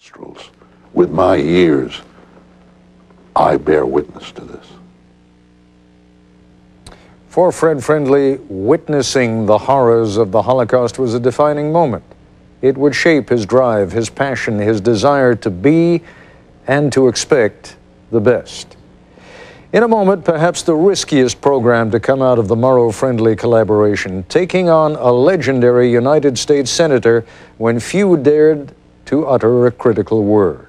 minstrels. With my ears, I bear witness to this. For Fred Friendly, witnessing the horrors of the Holocaust was a defining moment. It would shape his drive, his passion, his desire to be and to expect the best. In a moment, perhaps the riskiest program to come out of the Murrow-Friendly collaboration, taking on a legendary United States Senator when few dared to utter a critical word.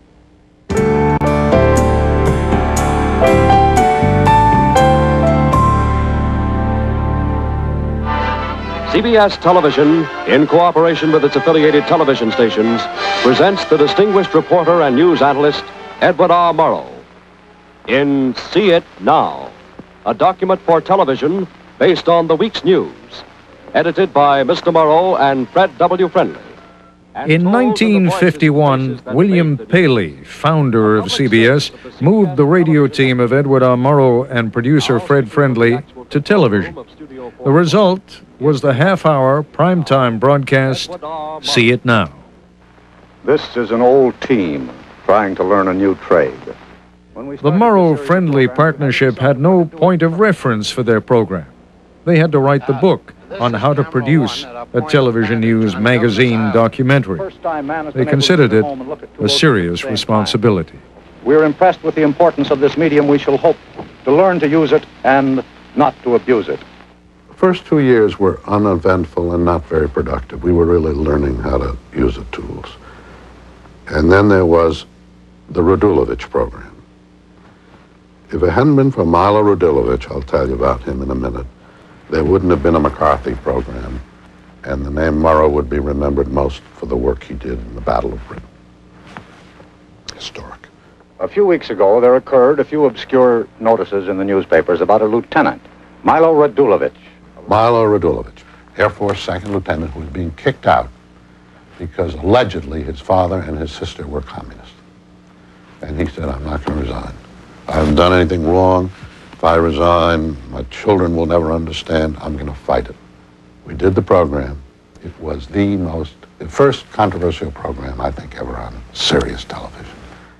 CBS Television, in cooperation with its affiliated television stations, presents the distinguished reporter and news analyst, Edward R. Murrow, in See It Now, a document for television based on the week's news, edited by Mr. Murrow and Fred W. Friendly. In 1951, William Paley, founder of CBS, moved the radio team of Edward R. Murrow and producer Fred Friendly to television. The result was the half-hour primetime broadcast, See It Now. This is an old team trying to learn a new trade. The Murrow-Friendly partnership had no point of reference for their program. They had to write the book on how to produce a television news magazine documentary. They considered it a serious responsibility. We're impressed with the importance of this medium. We shall hope to learn to use it and not to abuse it. The first 2 years were uneventful and not very productive. We were really learning how to use the tools. And then there was the Radulovich program. If it hadn't been for Milo Radulovich, I'll tell you about him in a minute, there wouldn't have been a McCarthy program, and the name Murrow would be remembered most for the work he did in the Battle of Britain. Historic. A few weeks ago, there occurred a few obscure notices in the newspapers about a lieutenant, Milo Radulovich. Milo Radulovich, Air Force second lieutenant, who was being kicked out because allegedly his father and his sister were communists. And he said, I'm not going to resign. I haven't done anything wrong. If I resign, my children will never understand. I'm going to fight it. We did the program. It was the first controversial program, I think, ever on serious television.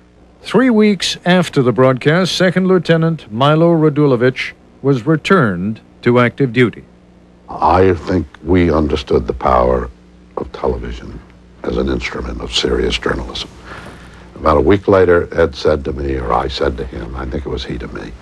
3 weeks after the broadcast, Second Lieutenant Milo Radulovich was returned to active duty. I think we understood the power of television as an instrument of serious journalism. About a week later, Ed said to me, or I said to him, I think it was he to me,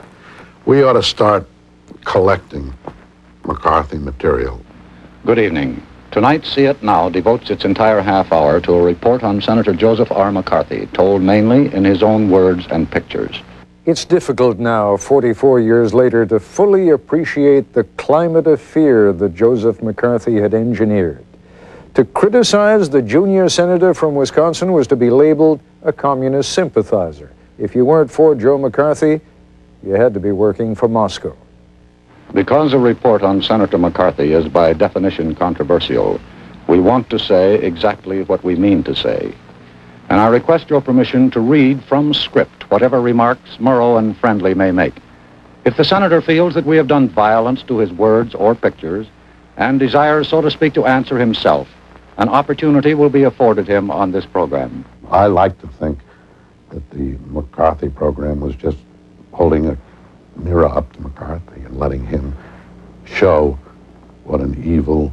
we ought to start collecting McCarthy material. Good evening. Tonight, See It Now devotes its entire half hour to a report on Senator Joseph R. McCarthy, told mainly in his own words and pictures. It's difficult now, 44 years later, to fully appreciate the climate of fear that Joseph McCarthy had engineered. To criticize the junior senator from Wisconsin was to be labeled a communist sympathizer. If you weren't for Joe McCarthy, you had to be working for Moscow. Because a report on Senator McCarthy is by definition controversial, we want to say exactly what we mean to say. And I request your permission to read from script whatever remarks Murrow and Friendly may make. If the senator feels that we have done violence to his words or pictures and desires, so to speak, to answer himself, an opportunity will be afforded him on this program. I like to think that the McCarthy program was just holding a mirror up to McCarthy and letting him show what an evil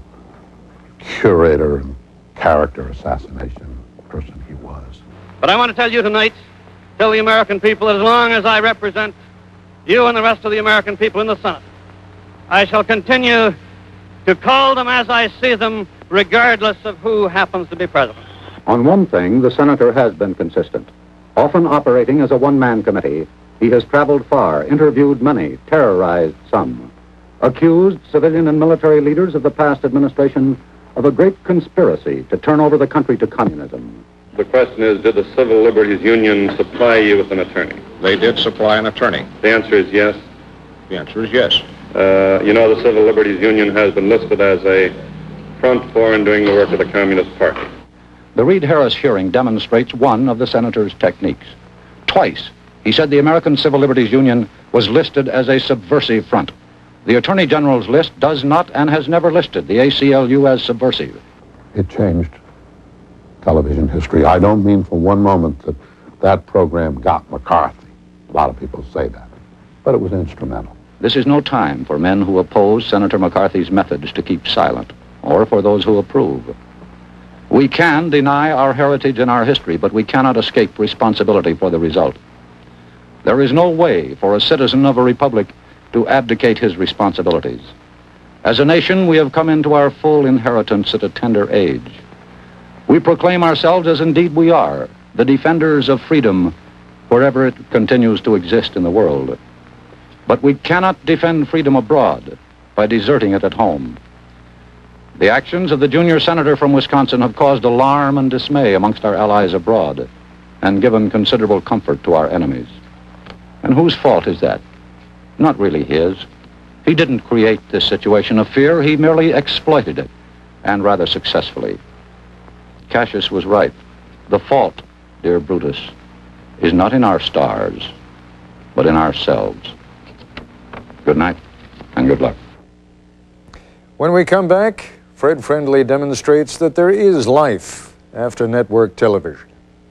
curator and character assassination person he was. But I want to tell you tonight, tell the American people, that as long as I represent you and the rest of the American people in the Senate, I shall continue to call them as I see them, regardless of who happens to be president. On one thing, the senator has been consistent. Often operating as a one-man committee, he has traveled far, interviewed many, terrorized some, accused civilian and military leaders of the past administration of a great conspiracy to turn over the country to communism. The question is, did the Civil Liberties Union supply you with an attorney? They did supply an attorney. The answer is yes. The answer is yes. You know, the Civil Liberties Union has been listed as a front for and doing the work of the Communist Party. The Reed-Harris hearing demonstrates one of the senator's techniques. Twice, he said the American Civil Liberties Union was listed as a subversive front. The Attorney General's list does not and has never listed the ACLU as subversive. It changed television history. I don't mean for one moment that that program got McCarthy. A lot of people say that, but it was instrumental. This is no time for men who oppose Senator McCarthy's methods to keep silent, or for those who approve. We can deny our heritage and our history, but we cannot escape responsibility for the result. There is no way for a citizen of a republic to abdicate his responsibilities. As a nation, we have come into our full inheritance at a tender age. We proclaim ourselves, as indeed we are, the defenders of freedom wherever it continues to exist in the world. But we cannot defend freedom abroad by deserting it at home. The actions of the junior senator from Wisconsin have caused alarm and dismay amongst our allies abroad and given considerable comfort to our enemies. And whose fault is that? Not really his. He didn't create this situation of fear, he merely exploited it, and rather successfully. Cassius was right. The fault, dear Brutus, is not in our stars, but in ourselves. Good night, and good luck. When we come back, Fred Friendly demonstrates that there is life after network television.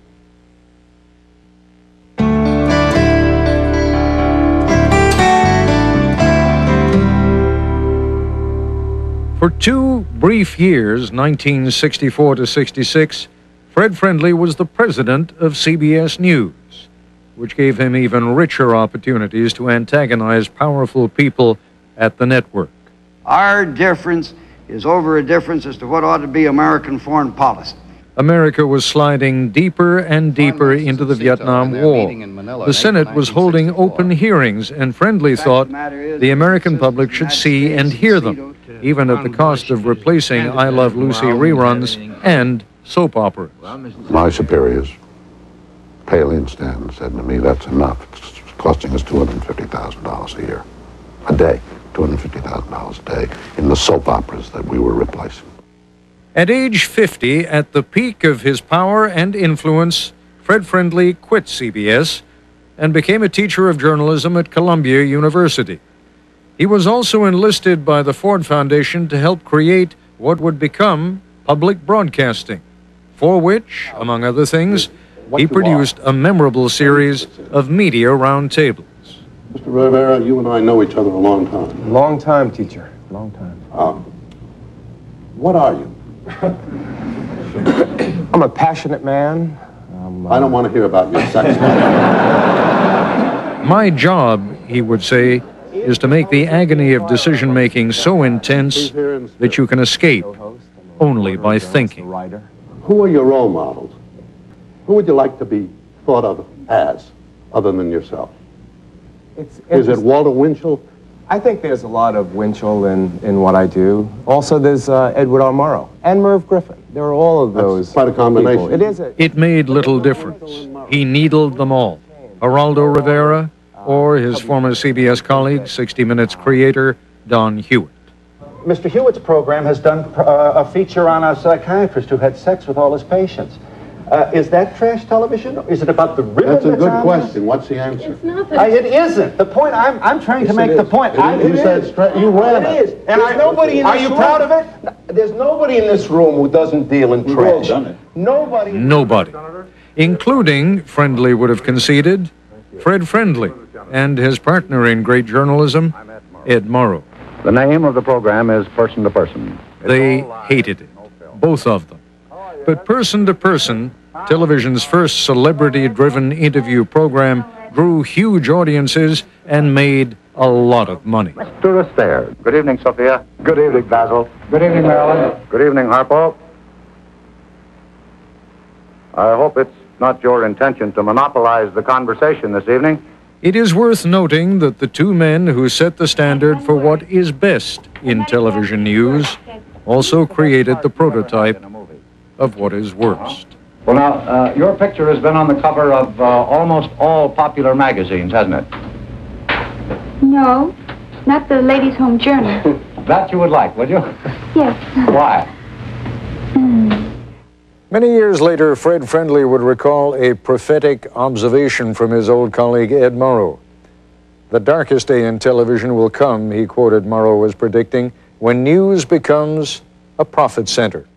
For 2 brief years, 1964 to 66, Fred Friendly was the president of CBS News, which gave him even richer opportunities to antagonize powerful people at the network. Our difference is over a difference as to what ought to be American foreign policy. America was sliding deeper and deeper into the Vietnam War. The Senate was holding open hearings, and Friendly thought the American public should see and hear them, even at the cost of replacing I Love Lucy reruns and soap operas. My superiors, Paley and Stanton, said to me, that's enough. It's costing us $250,000 a year, a day, $250,000 a day in the soap operas that we were replacing. At age 50, at the peak of his power and influence, Fred Friendly quit CBS and became a teacher of journalism at Columbia University. He was also enlisted by the Ford Foundation to help create what would become public broadcasting, for which, among other things, he produced a memorable series of media roundtables. Mr. Rivera, you and I know each other a long time. Long time, teacher. Long time. What are you? I'm a passionate man. I don't want to hear about your sex life. My job, he would say, is to make the agony of decision-making so intense that you can escape only by thinking. Who are your role models? Who would you like to be thought of as, other than yourself? Is it Walter Winchell? I think there's a lot of Winchell in what I do. Also, there's Edward R. Murrow and Merv Griffin. There are all of those. That's quite a combination. People. It made little difference. He needled them all. Geraldo Rivera or his former CBS colleague, 60 Minutes creator, Don Hewitt. Mr. Hewitt's program has done a feature on a psychiatrist who had sex with all his patients. Is that trash television? Is it about the ribbon? That's a good question. What's the answer? It's not it isn't. The point, I'm trying to make the point. You said you ran it. It is. And nobody in this room. Are you proud of it? There's nobody in this room who doesn't deal in trash. We've all done it. Nobody. Including, Friendly would have conceded, Fred Friendly and his partner in great journalism, Ed Murrow. The name of the program is Person to Person. They hated it, both of them. But Person to Person, television's first celebrity-driven interview program, drew huge audiences and made a lot of money. Mr. Astaire. Good evening, Sophia. Good evening, Basil. Good evening, Marilyn. Good evening, Harpo. I hope it's not your intention to monopolize the conversation this evening. It is worth noting that the two men who set the standard for what is best in television news also created the prototype of what is worst. Well, now, your picture has been on the cover of almost all popular magazines, hasn't it? No, not the Ladies' Home Journal. That you would like, would you? Yes. Why? Many years later, Fred Friendly would recall a prophetic observation from his old colleague Ed Murrow. The darkest day in television will come, he quoted Murrow as predicting, when news becomes a profit center.